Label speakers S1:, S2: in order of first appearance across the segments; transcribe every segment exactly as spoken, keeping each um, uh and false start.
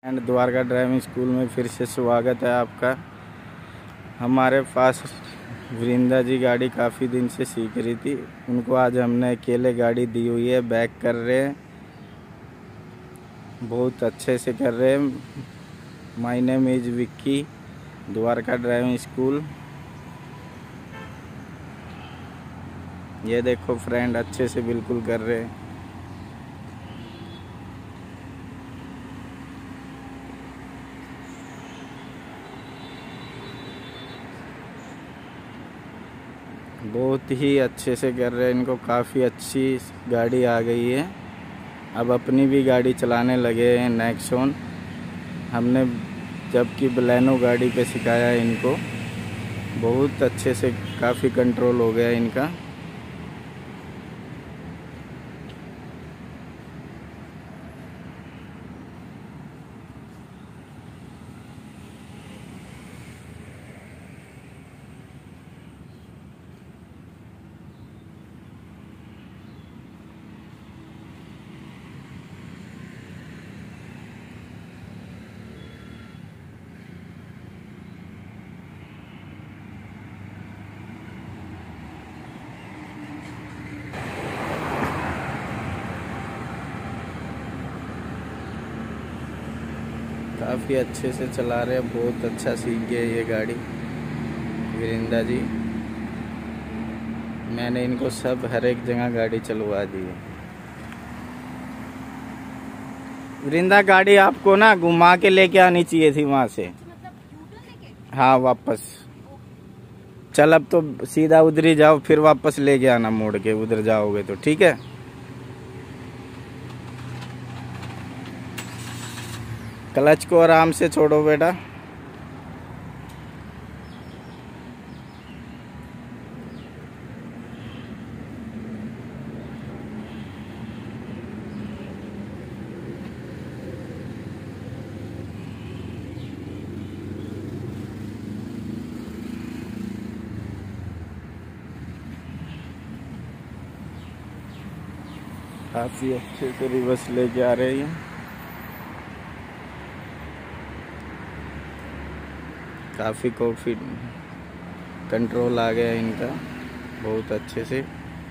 S1: And Dwarka driving school में फिर से स्वागत है आपका। हमारे पास वृंदा जी गाड़ी काफ़ी दिन से सीख रही थी, उनको आज हमने अकेले गाड़ी दी हुई है। बैक कर रहे हैं, बहुत अच्छे से कर रहे हैं। My name is Vicky, Dwarka driving school. ये देखो फ्रेंड, अच्छे से बिल्कुल कर रहे हैं। बहुत ही अच्छे से कर रहे हैं, इनको काफ़ी अच्छी गाड़ी आ गई है। अब अपनी भी गाड़ी चलाने लगे हैं नेक्सॉन। हमने जबकि बलेनो गाड़ी पे सिखाया है इनको, बहुत अच्छे से काफ़ी कंट्रोल हो गया इनका। काफ़ी अच्छे से चला रहे हैं, बहुत अच्छा सीख गए ये गाड़ी वृंदा जी। मैंने इनको सब हर एक जगह गाड़ी चलवा दी है। वृंदा, गाड़ी आपको ना घुमा के लेके आनी चाहिए थी वहां से। हाँ, वापस चल। अब तो सीधा उधर ही जाओ, फिर वापस लेके आना, मोड़ के उधर जाओगे तो ठीक है। क्लच को आराम से छोड़ो बेटा। काफ़ी अच्छे से रिवर्स लेके आ रहे हैं। काफ़ी कॉफी कंट्रोल आ गया इनका, बहुत अच्छे से।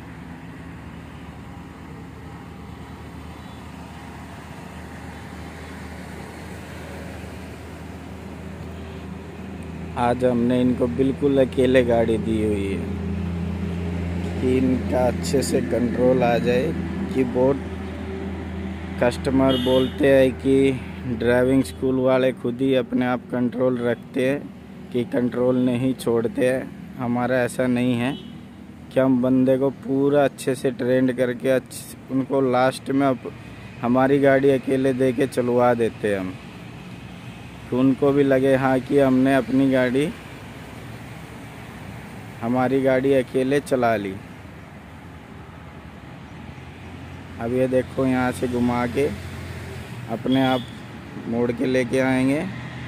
S1: आज हमने इनको बिल्कुल अकेले गाड़ी दी हुई है कि इनका अच्छे से कंट्रोल आ जाए। कि बहुत कस्टमर बोलते हैं कि ड्राइविंग स्कूल वाले खुद ही अपने आप कंट्रोल रखते हैं, कि कंट्रोल नहीं छोड़ते हैं। हमारा ऐसा नहीं है कि हम बंदे को पूरा अच्छे से ट्रेंड करके अच्छे उनको लास्ट में अप, हमारी गाड़ी अकेले दे के चलवा देते हैं हम, तो उनको भी लगे हाँ कि हमने अपनी गाड़ी हमारी गाड़ी अकेले चला ली। अब ये देखो, यहाँ से घुमा के अपने आप मोड़ के लेके आएंगे।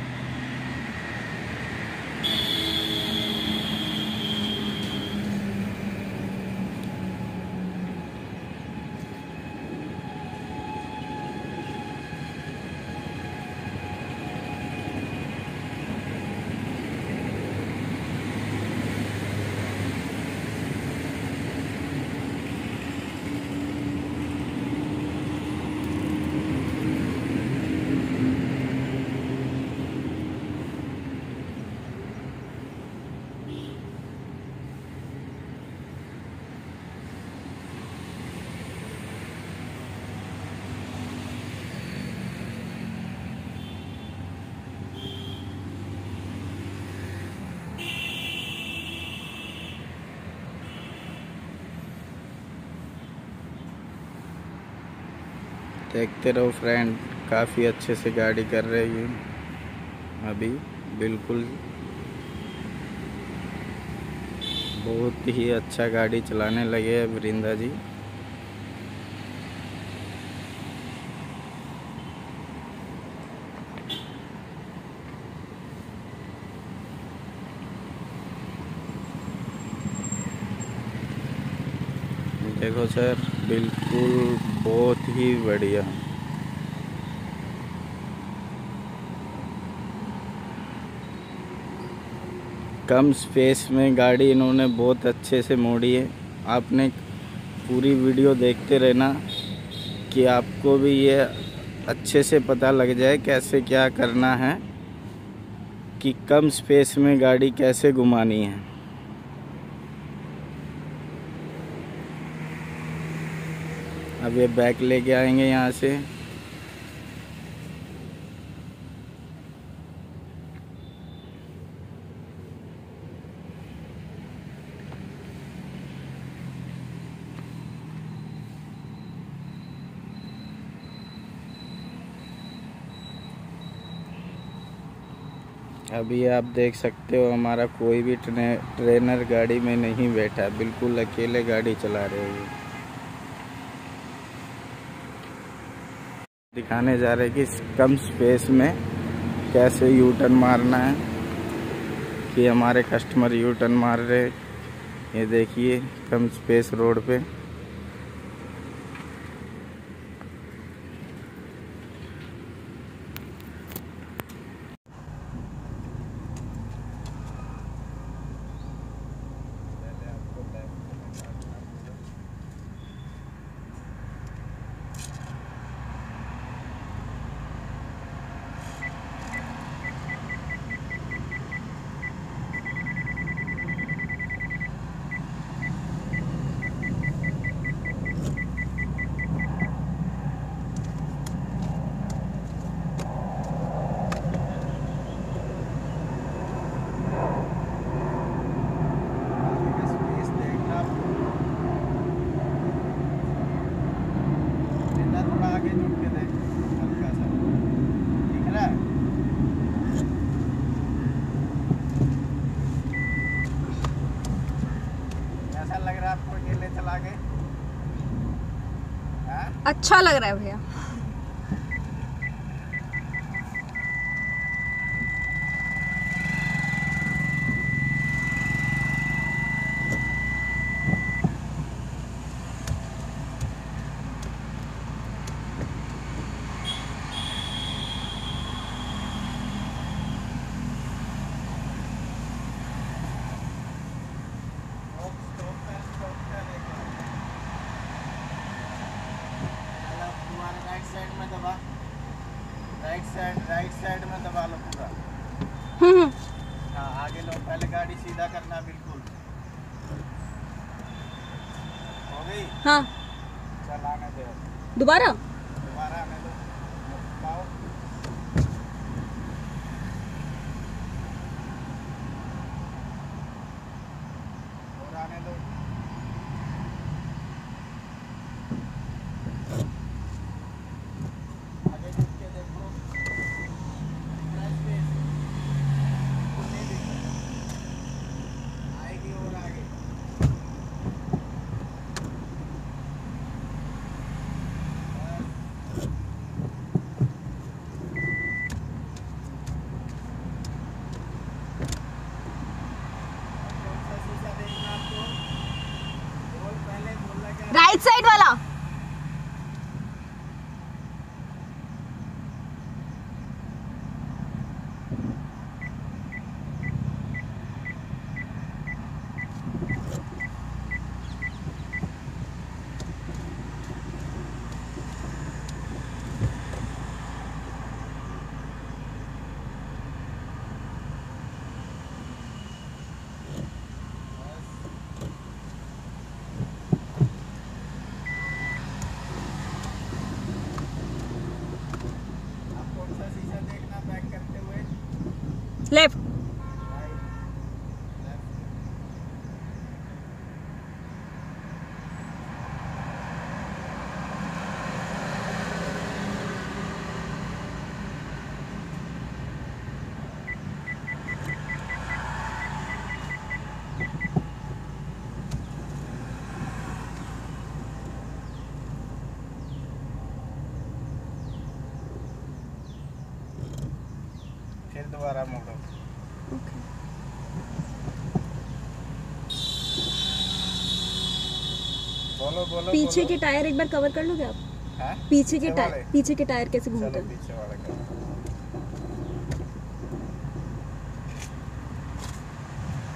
S1: देखते रहो फ्रेंड, काफ़ी अच्छे से गाड़ी कर रही है अभी, बिल्कुल बहुत ही अच्छा गाड़ी चलाने लगे हैं वृंदा जी। देखो सर, बिल्कुल बहुत ही बढ़िया। कम स्पेस में गाड़ी इन्होंने बहुत अच्छे से मोड़ी है। आपने पूरी वीडियो देखते रहना कि आपको भी ये अच्छे से पता लग जाए कैसे क्या करना है कि कम स्पेस में गाड़ी कैसे घुमानी है। अब ये बैक लेके आएंगे यहाँ से। अभी आप देख सकते हो हमारा कोई भी ट्रेनर गाड़ी में नहीं बैठा, बिल्कुल अकेले गाड़ी चला रहे हैं। दिखाने जा रहे कि कम स्पेस में कैसे यू टर्न मारना है, कि हमारे कस्टमर यू टर्न मार रहे। ये देखिए कम स्पेस रोड पे। आगे जुड़ के देख हल्का सा, दिख रहा है? कैसा लग रहा है आपको अकेले चला के?
S2: अच्छा लग रहा है भैया।
S1: साइड में दबा, राइट साइड राइट साइड में दबा लो पूरा। हाँ आगे लो, पहले गाड़ी सीधा करना बिल्कुल। हो गई?
S2: हाँ
S1: चल आने दो
S2: दोबारा
S1: दोबारा आने दो, लाओ। और आने दो।
S2: राइट साइड वाला। लेफ्ट।
S1: फिर दोबारा मोड़ो। बोलो बोलो
S2: पीछे
S1: बोलो।
S2: के टायर एक बार कवर कर लोगे आप?
S1: है?
S2: पीछे के टायर पीछे के टायर कैसे घूमते हैं?
S1: पीछे वाले का।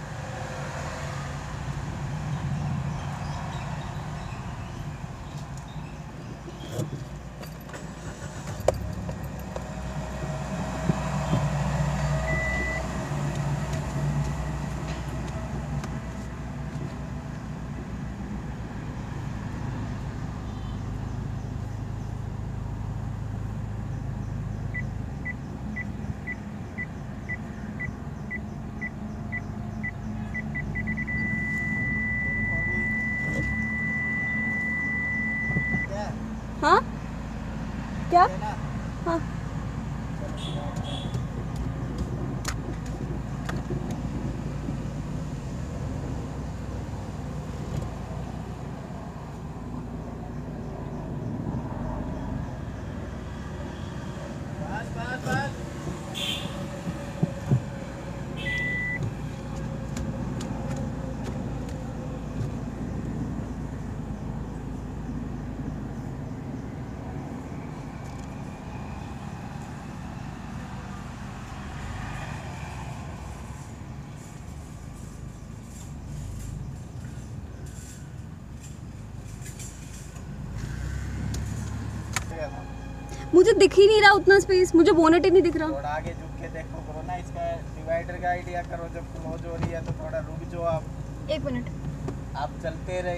S2: मुझे दिख ही नहीं रहा उतना स्पेस, मुझे बोनेट ही नहीं दिख रहा।
S1: थोड़ा आगे झुक के देखो करो ना, इसका डिवाइडर का आइडिया करो। जब क्लोज हो रही है तो थोड़ा रुक जाओ आप।
S2: एक मिनट,
S1: आप चलते रहे।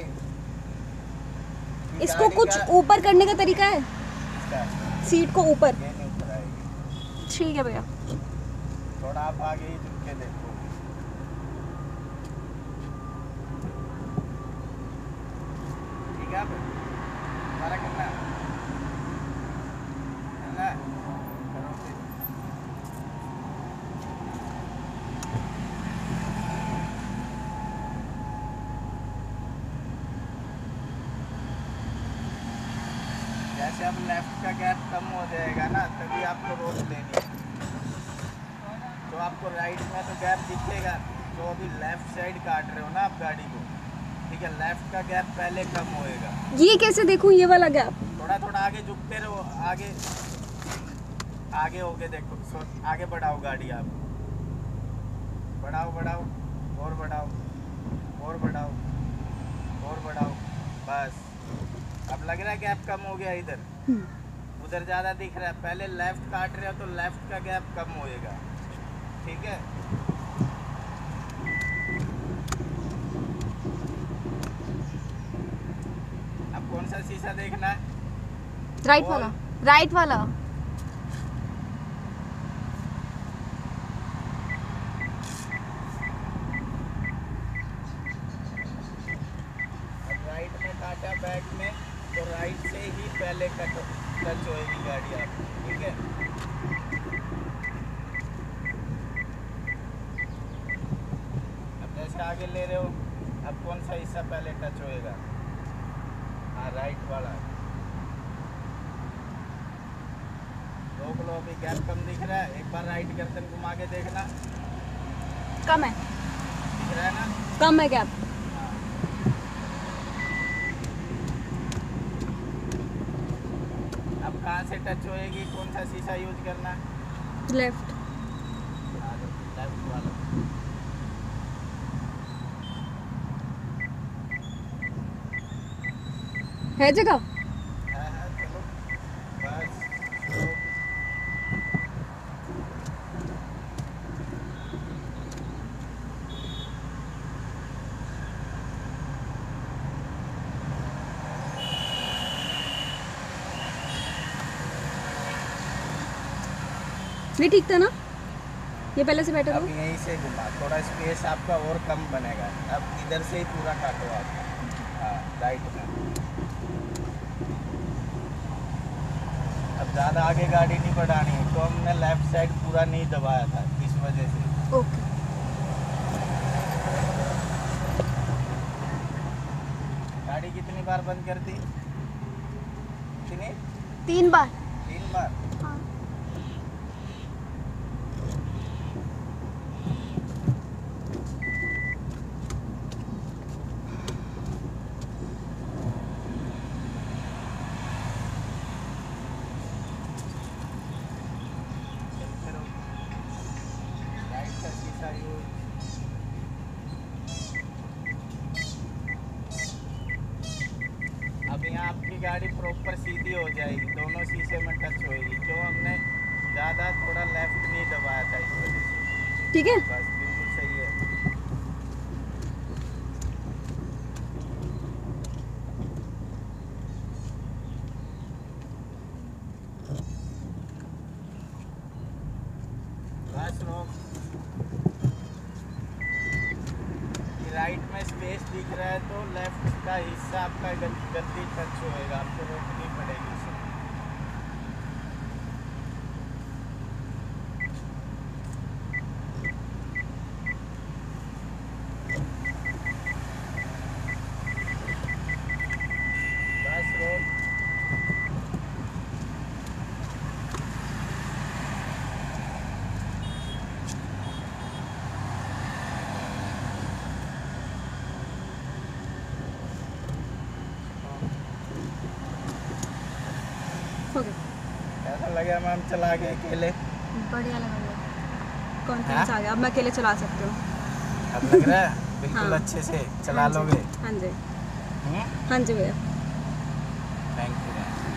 S2: इसको
S1: गाड़ी
S2: कुछ
S1: का-
S2: ऊपर करने का तरीका है,
S1: इसका
S2: सीट को ऊपर।
S1: ये नहीं ऊपर आएगी।
S2: ठीक है भैया।
S1: थोड़ा आप आगे ही झुक के देखो। ठीक है, अब सारा करना करना करो फिर। जैसे अब लेफ्ट का गैप कम हो जाएगा ना, तभी आपको रोक लेनी है। तो आपको राइट में तो गैप दिखेगा, तो अभी लेफ्ट साइड काट रहे हो ना आप गाड़ी को, ठीक है। लेफ्ट का गैप पहले कम होएगा।
S2: ये कैसे देखूं ये वाला गैप?
S1: थोड़ा थोड़ा आगे झुकते रहो, आगे आगे होके देखो। सो आगे बढ़ाओ गाड़ी, आप बढ़ाओ बढ़ाओ और बढ़ाओ और बढ़ाओ और बढ़ाओ, बस। अब लग रहा है गैप कम हो गया इधर, उधर ज़्यादा दिख रहा है। पहले लेफ्ट काट रहे हो तो लेफ्ट का गैप कम होएगा, ठीक है। अब कौन सा शीशा देखना है?
S2: राइट
S1: और-
S2: वाला, राइट वाला।
S1: अब राइट में काटा बैक में, तो राइट से ही पहले कट टच होएगी गाड़ी आपकी, ठीक है। अब जैसे आगे ले रहे हो, अब कौन सा हिस्सा पहले टच होएगा? हाँ, राइट वाला। रोक लो, अभी गैप कम दिख रहा है। एक बार राइट गर्दन घुमा के देखना,
S2: कम है,
S1: दिख रहा है ना?
S2: कम है गैप।
S1: अब कहाँ से टच होएगी? कौन सा शीशा यूज करना है?
S2: लेफ्ट।
S1: लेफ्ट वाला।
S2: है जगह?
S1: हाँ हाँ, चलो बस। तो
S2: ये ठीक था ना? ये पहले से बेटर
S1: अब
S2: हो?
S1: यहीं से घुमा, थोड़ा स्पेस आपका और कम बनेगा। अब इधर से ही पूरा काटो आप। हाँ, राइट में। अब ज़्यादा आगे गाड़ी नहीं बढ़ानी है, तो हमने लेफ्ट साइड पूरा नहीं दबाया था, इस वजह से।
S2: ओके।
S1: गाड़ी कितनी बार बंद कर दी? कितनी?
S2: तीन बार।
S1: तीन बार।
S2: हाँ।
S1: चलते रहो। राइट का शीशा यूज। अब यहाँ आपकी गाड़ी प्रॉपर सीधी हो जाएगी, दोनों शीशे में टच होएगी। क्यों? हमने ज़्यादा थोड़ा लेफ्ट नहीं दबाया था, इस वजह से।
S2: ठीक है।
S1: बस बिल्कुल सही है। बस रोक। राइट में स्पेस दिख रहा है तो लेफ्ट का हिस्सा आपका गल- गलती टच होएगा, आपको रोकनी पड़ेगी उसे। बस रोक।
S2: हो गया।
S1: ऐसा लगा मैम चला के अकेले?
S2: बढ़िया लगा मुझे, कॉन्फिडेंस
S1: हाँ?
S2: आ गया। अब मैं अकेले चला सकती हूँ।
S1: अब लग रहा है बिल्कुल
S2: हाँ।
S1: अच्छे से चला
S2: हाँ जी,
S1: लोगे?
S2: हाँ जी,
S1: हम्म?
S2: हाँ जी भैया।
S1: Thank you.